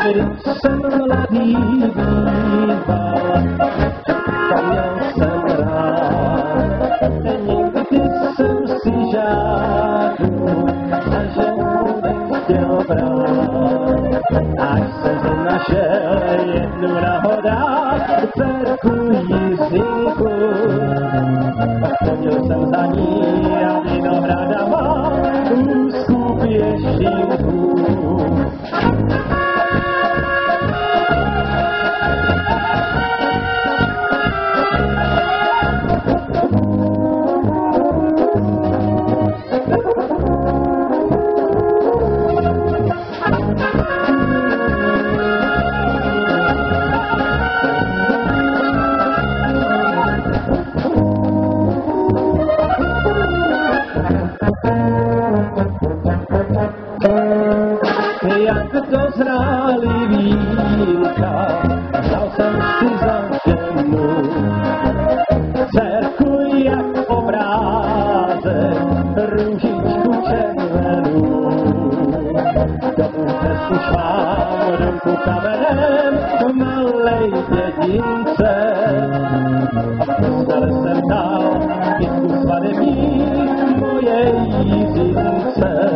Když jsem mladý býval, to měl jsem rád. Nikdy jsem si žádnou za ženu nechtěl brát. Až jsem našel jednu na hodách, dcerku Jiřinku. Chodil jsem za ní a vinohrada má úzkou pěšinku. Jak dozráli vínka, vzal jsem si za ženu. Dcerku jak obrázek, růžičku červenou. Domů nesu švám, domku kamenem, malej dědince. Dostal jsem dal kytku svadební mojej Jiřince.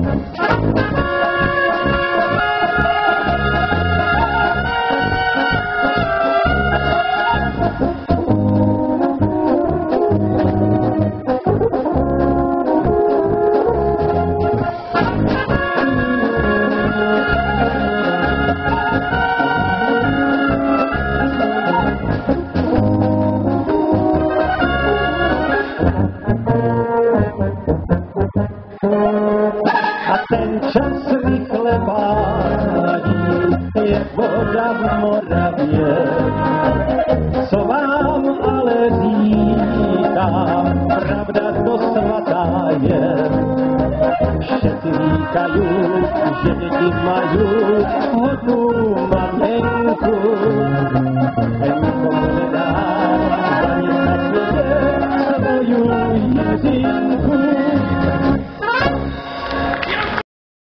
Ten čas rychle pádí, je voda v Moravě. Co vám ale říkám, pravda to svatá je. Všetci říkají, že děti mají hodnou maměnku.